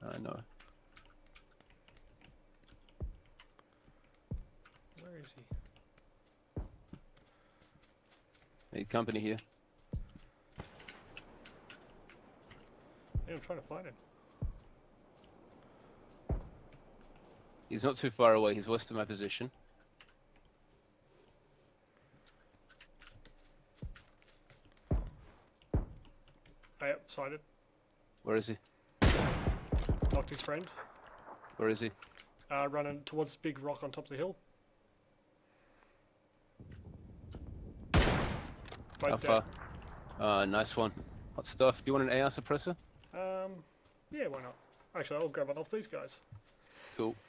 I know. Where is he? Need company here. Yeah, I'm trying to find him. He's not too far away. He's west of my position. Yep, sighted. Where is he? Knocked his friend. Where is he? Running towards the big rock on top of the hill. How Both dead. far? Nice one. Hot stuff. Do you want an AR suppressor? Yeah, why not? Actually, I'll grab one off these guys. Cool.